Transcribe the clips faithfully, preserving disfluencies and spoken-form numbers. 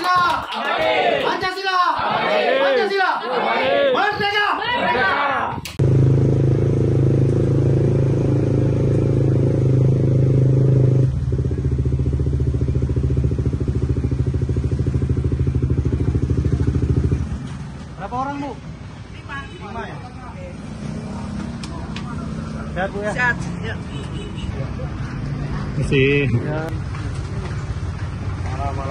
Pancasila. Pancasila. Pancasila. Merdeka. Berapa orang, Bu? Lima. Lima ya? Sehat, Bu ya? Sehat. Ya. Masih. Ya. Malah-malah.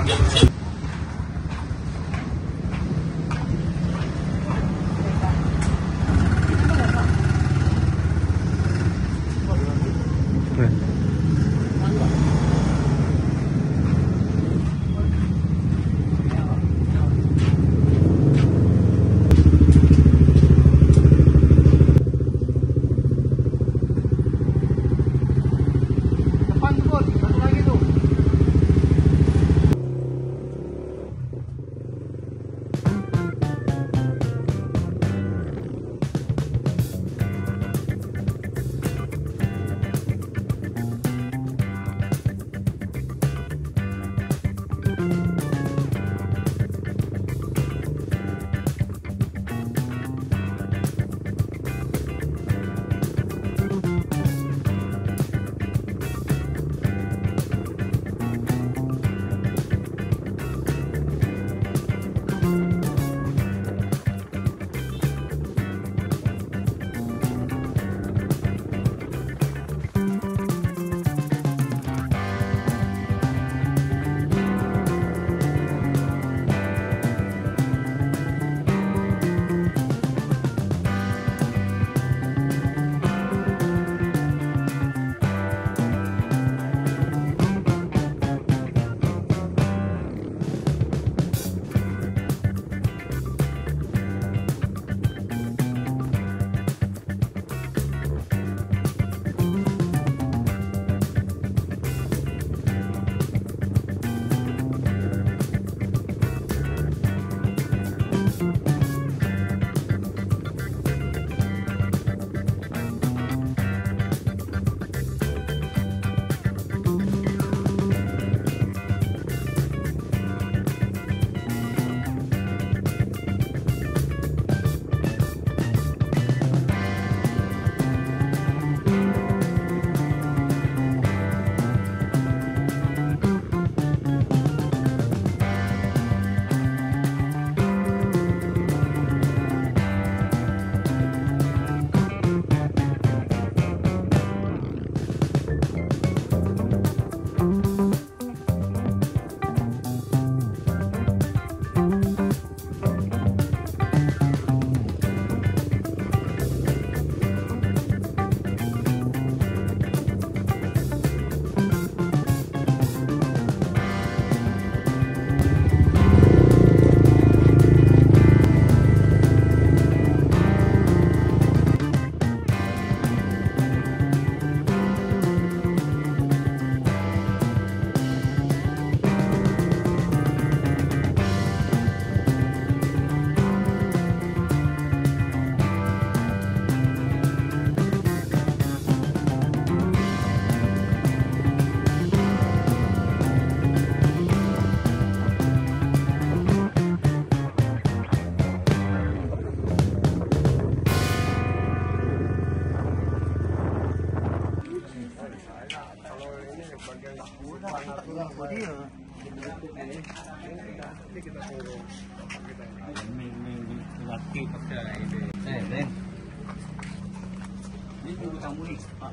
Ini dulu kamu nih, Pak.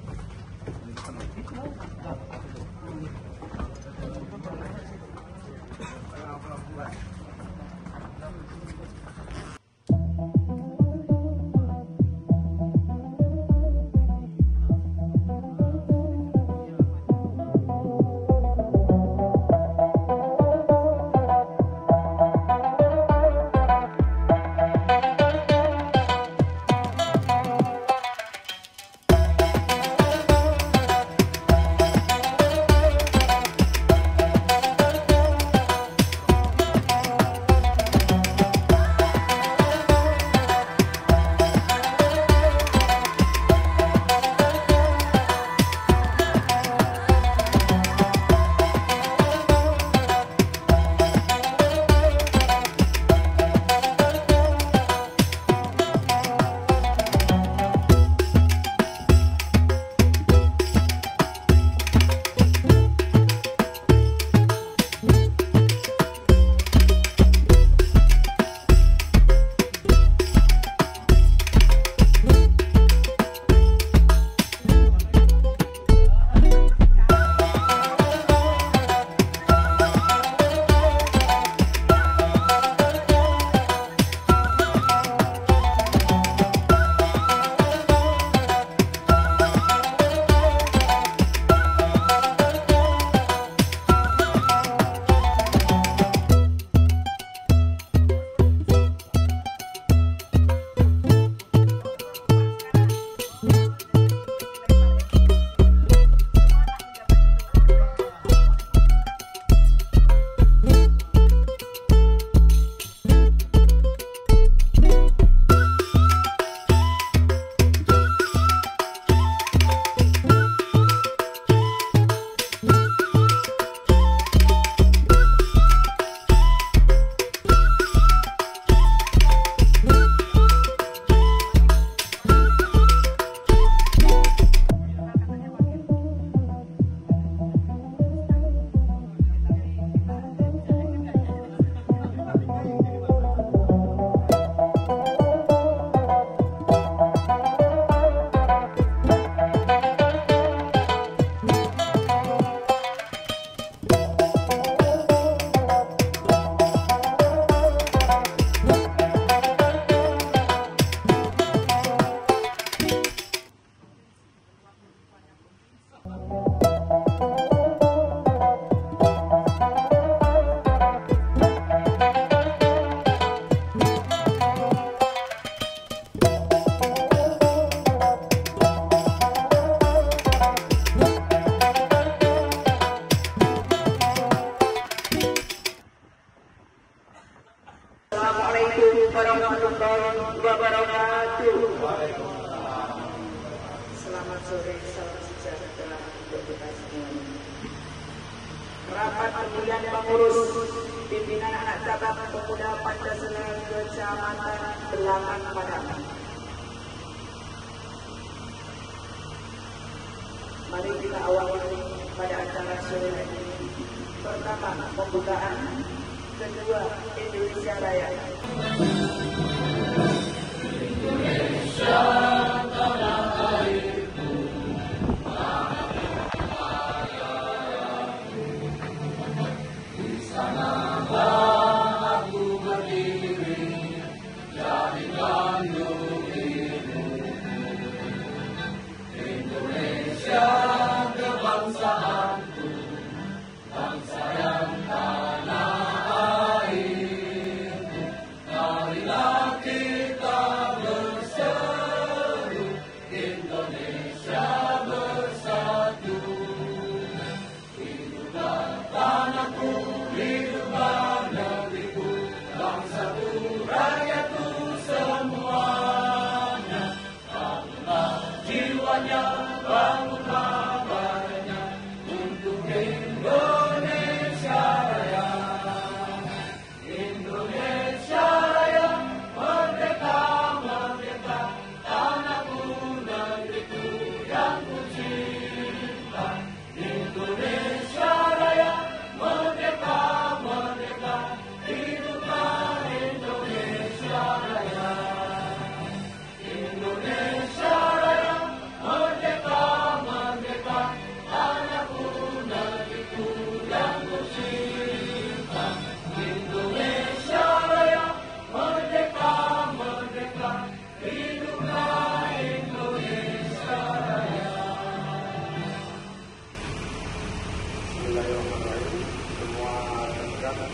Mardian pengurus pimpinan anak cabang pemuda Pancasila Kecamatan Belakang Padang. Mari kita awali pada acara sore ini. Pertama, pembukaan. Kedua, Indonesia Raya. Indonesia tanah airku, di sanalah aku berdiri, jadi gandum hidup. Indonesia kebangsaanku, bangsa yang tanah airku. Marilah kita berseru, Indonesia bersatu. Hiduplah tanahku, hiduplah negeriku, bangsaku, rakyatku semuanya. Bangunlah jiwanya, bangunlah badannya, untuk Indonesia Raya. Indonesia Raya, merdeka, merdeka, tanahku, negeriku yang ku cinta. Indonesia Raya, merdeka, merdeka, hiduplah Indonesia Raya. Indonesia Raya, merdeka, merdeka, tanahku, negeriku yang ku cinta. Indonesia Raya, merdeka, merdeka, hiduplah Indonesia Raya. Bismillahirrahmanirrahim. Semua rekan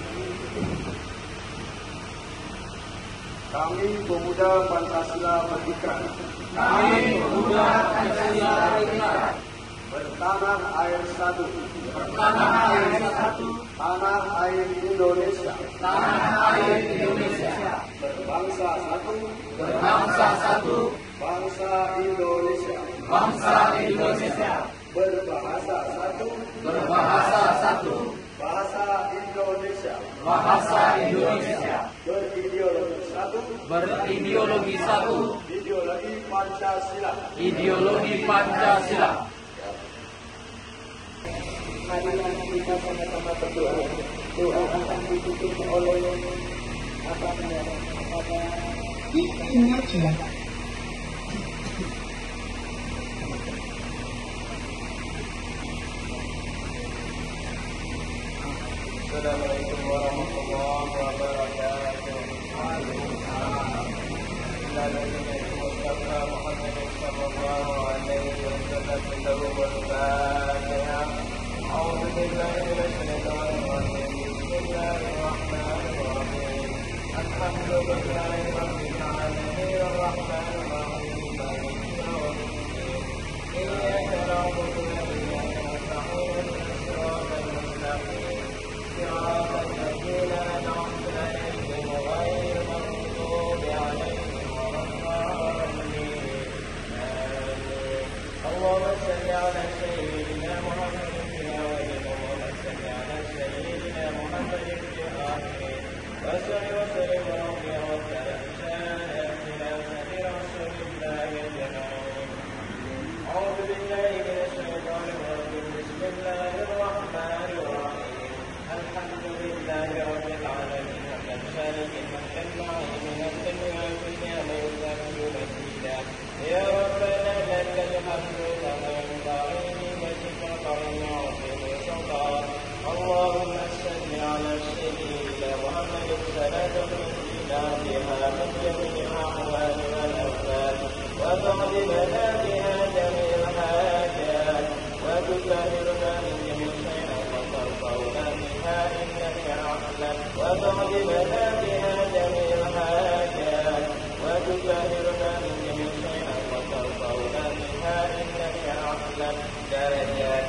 kami pemuda Pancasila berikrar. Kami pemuda Pancasila berikrar. Bertanah air satu. Bertanah air satu. Tanah air Indonesia. Tanah air Indonesia. Berbangsa satu. Berbangsa satu. Bangsa Indonesia. Bangsa Indonesia. Berbahasa satu. Berbahasa satu. Bahasa Indonesia. Bahasa Indonesia. Berideologi satu. Berideologi satu. Ideologi Pancasila. Ideologi Pancasila. Marilah kita sama-sama berdoa. Doa akan ditutup oleh apa namanya? Indonesia. Assalamualaikum warahmatullahi wabarakatuh. Mustafa Muhammad sallallahu alaihi wasallam al-Fatihah. A'udzu billahi minasyaitonir rajim. Bismillahirrahmanirrahim. Alhamdulillahi rabbil alamin arrahmanir rahim maliki yaumiddin. Iyyaka na'budu wa iyyaka nasta'in. Shiratal mustaqim. صراط الذين أنعمت عليهم غير المغضوب عليهم ولا الضالين. اللهم صل على سيدنا محمد في الأولين اللهم صل على سيدنا محمد في الآخرين وصل وسلم ربي وسلم إلى سبيل رسول الله أجمعين. أعوذ بالله من الشيطان الرجيم. بسم الله الرحمن الرحيم. الحمد لله رب العالمين. وكم شارك حتى المعين من الدنيا كلها ويزكي مسجدا. يا ربنا لك الحمد كما ينبغي لوجهك الكريم وعظيم سلطان. اللهم صل على سيدنا محمد صلاة تنجينا بها من جميع الأحوال والأفعال وتقضي لنا بها جميع الحاجات وتطهرنا من جميع شيء وترفعنا بها إنك أعلم وتقضي لنا بها جميع الحاجات وتطهرنا من جميع شيء وترفعنا بها إنك أعلم درجات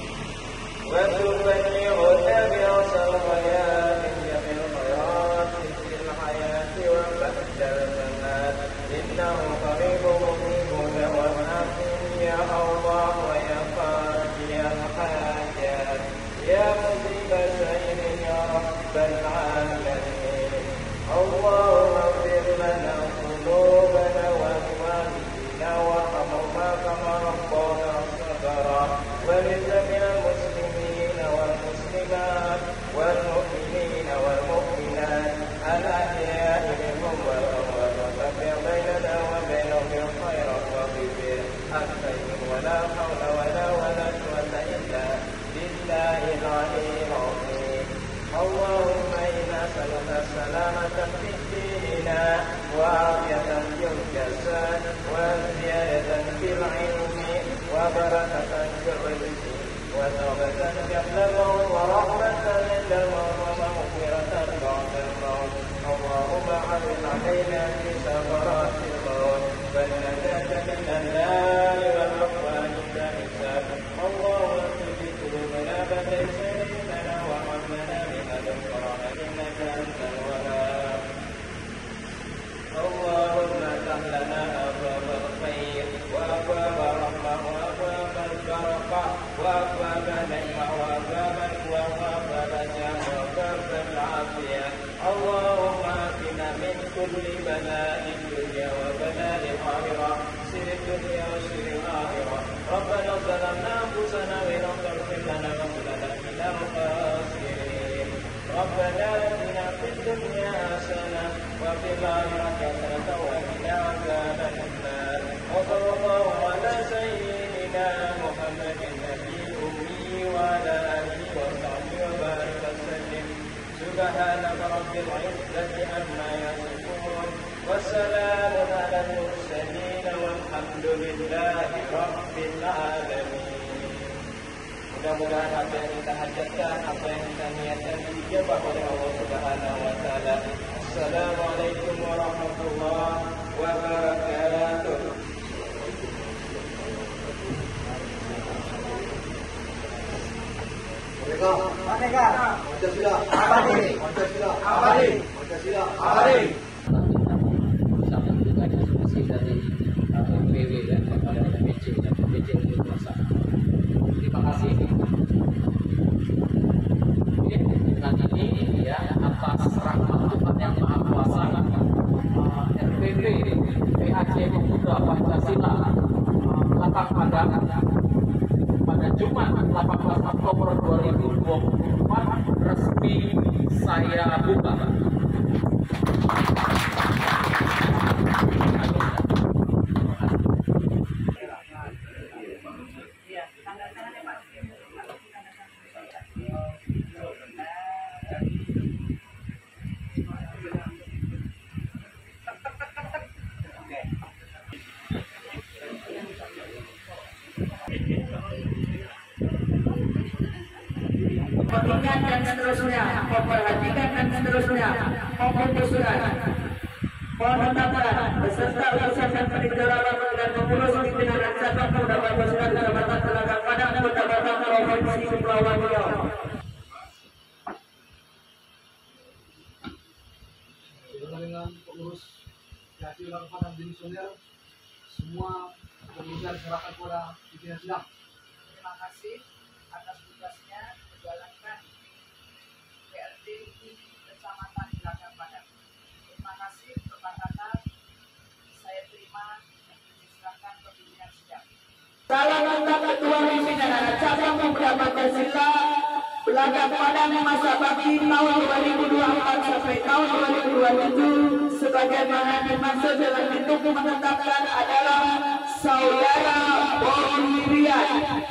وتبلغنا بأقصى الحياة من جميع الخيرات في الحياة وبعد الممات إنه قريب مجيب دعوات يا الله ويا قاضي الحاجات يا مجيب رب العالمين. اللهم اغفر لنا ذنوبنا وإخواننا وارحمهما كما ربونا صغارا، ولجميع المسلمين والمسلمات والمؤمنين والمؤمنات الأحياء منهم والأموات، وتفرق بيننا وبينهم بالخير وببر الخير، ولا حول ولا ولا قوة إلا بالله العلي العظيم. اللهم إنا نسألك السلامة في ديننا وعافية في الجسد وزيادة في العلم وبركة في الرزق وتوبة قبل الموت ورحمة عند الموت ومغفرة بعد الموت. اللهم عرض علينا في سفرات الموت والنجاة من النار والعفو عن الحساب. اللهم اغفر ذنوبنا بدل سيدنا وحمنا من الكرم إنك أنت الوهاب. اللهم افتح لنا أبواب الخير وأبواب الرحمة وأبواب البركة وأبواب النعمة وأبواب القوة وأبواب الجاه وأبواب العافية. اللهم آتنا من كل بلاء الدنيا وبلاء الآخرة، سر الدنيا وسر الآخرة. ربنا ظلمنا أنفسنا وإن لم تغفر لنا وترحمنا من الخاسرين. ربنا آتنا في الدنيا حسنة وفي الآخرة حسنة وقنا عذاب النار. وصلى الله على سيدنا محمد النبي الأمي وعلى آله وصحبه وبارك وسلم. سبحان رب العزة عما يصفون والسلام على المرسلين والحمد لله رب العالمين. Mudah-mudahan apa yang kita hajatkan, apa yang kita niatkan dijabah oleh Allah Subhanahu wa taala. Assalamualaikum warahmatullahi wabarakatuh. Merdeka, merdeka. Pancasila abadi, Pancasila abadi, Pancasila abadi. Sama juga diskusi dari P W dan kepada B C dan B C untuk kuasa. Terima kasih. Dengan ini ya atas rahmat Tuhan yang Maha Kuasa, R P W P A C Pemuda Pancasila Lapang Padang pada Jumat delapan belas Oktober dua ribu dua puluh empat resmi saya buka. Mengingat dan seterusnya, memperhatikan dan seterusnya, memutuskan, menetapkan beserta urusan dan peninjauan dan mengurus pimpinan dan cabang pemuda Pancasila Kecamatan Telaga Padang Kota Batam Provinsi Kepulauan Riau. Dengan pengurus Yayasan Ulang Padang Dimisioner, semua kemudian serahkan kepada pimpinan sidang. Terima kasih atas tugasnya menjalankan P R D Kecamatan Telaga Padang. Terima kasih kata saya terima dan diserahkan ke pimpinan sidang. Salam untuk Ketua Pimpinan Cabang Pemuda Pancasila Telaga Padang masa bakti tahun dua ribu dua puluh empat sampai tahun dua ribu dua puluh tujuh sebagaimana dimaksud dalam bentuk menetapkan adalah Saudara Bobby Rian.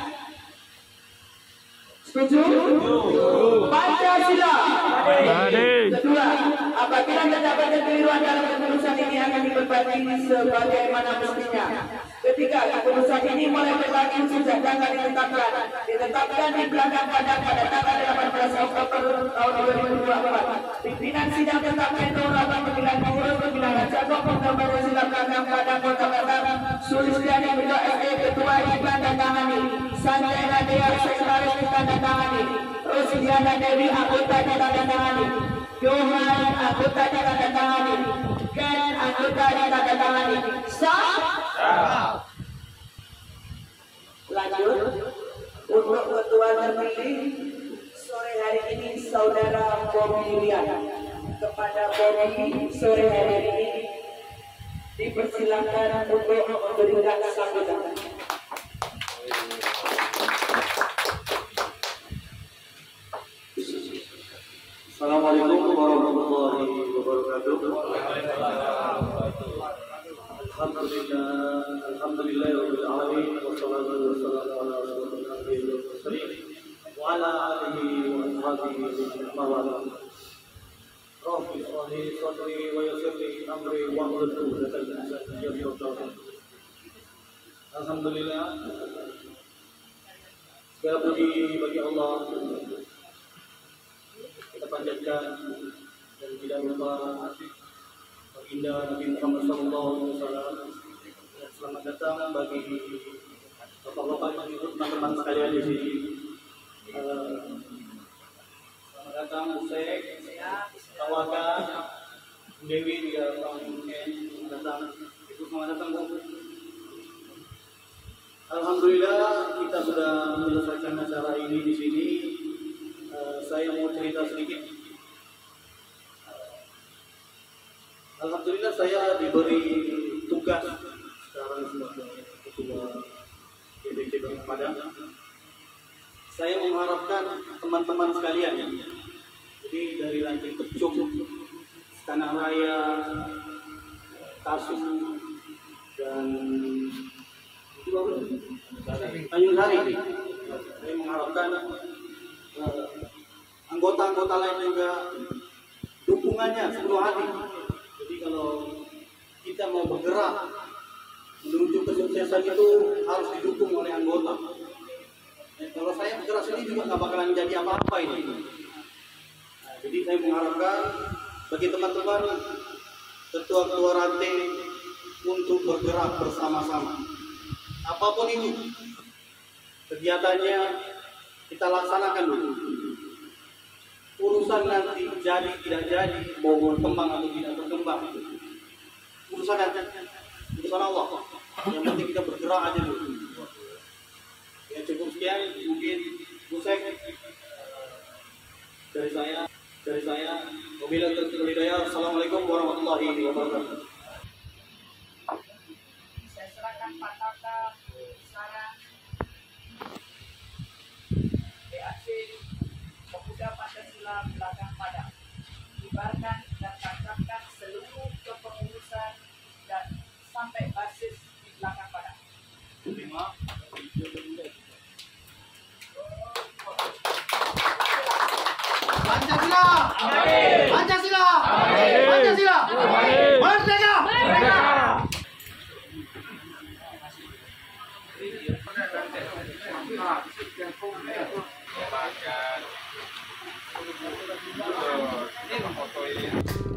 Setuju? Pancasila. Kedua, apabila terdapat kekeliruan dalam keputusan ini akan diperbaiki sebagaimana mestinya. Ketiga, keputusan ini mulai berlaku sejak tanggal ditetapkan. Ditetapkan di belakang pada pada tanggal delapan belas Oktober tahun dua ribu dua puluh empat. Pimpinan sidang tetap Ketua Pemilihan Pengurus Pemilihan Cabang Pemuda Pancasila Belakang Padang Kota Batam, Sulistiani Bidok S E Ketua Iklan dan Tangani, Sanjay Nadia Sekretaris Iklan dan Tangani, Rosiana Dewi anggota dan Tangani, Johan anggota dan Tangani, Ken anggota dan Tangani. Sah. Lanjut untuk ketua terpilih sore hari ini Saudara Bobi Rian. Kepada Bobi sore hari ini dipersilakan untuk memberikan sambutan. Assalamualaikum warahmatullahi wabarakatuh. Alhamdulillah, alhamdulillahirabbil alamin wassalatu wassalamu ala asyrofil anbiya'i wal mursalin wa ala alihi wa ashabihi wa man wala. Rabbi shrah li sadri wa yassir li amri wahlul 'uqdatam min lisani yafqahu qawli. Alhamdulillah, segala puji bagi Allah. Kita panjatkan dan tidak lupa baginda Nabi Muhammad sallallahu alaihi wasallam. Selamat datang bagi bapak-bapak ibu teman-teman sekalian di sini. Selamat datang Ustaz, Tawaka, Dewi juga selamat datang. Ibu selamat datang Bu. Alhamdulillah kita sudah menyelesaikan acara ini di sini. Uh, saya mau cerita sedikit. Alhamdulillah saya diberi tugas sekarang sebagai ketua D B C Padang. Saya mengharapkan teman-teman sekalian, jadi dari Ranting Pecuk, Tanah Raya, Tasuk, dan Tanjung Sari, saya mengharapkan uh, anggota-anggota lain juga dukungannya sepenuh hati. Jadi kalau kita mau bergerak menuju kesuksesan itu harus didukung oleh anggota. Ya, kalau saya bergerak sendiri juga nggak bakalan jadi apa-apa ini. Nah, jadi saya mengharapkan bagi teman-teman ketua-ketua ranting untuk bergerak bersama-sama. Apapun itu kegiatannya kita laksanakan dulu. Urusan nanti jadi tidak jadi, mau berkembang atau tidak berkembang, urusan nanti, urusan Allah. Yang penting kita bergerak aja dulu. Ya cukup sekian, mungkin Busek dari saya, dari saya. Wabillahi taufiq wal hidayah. Assalamualaikum warahmatullahi wabarakatuh. Saya serahkan Pak Tata sekarang B A C Pemuda Pancasila Belakang Padang, kibarkan dan tancapkan seluruh kepengurusan dan sampai basis di Belakang Padang. Pancasila, Pancasila, Pancasila, Merdeka, Merdeka.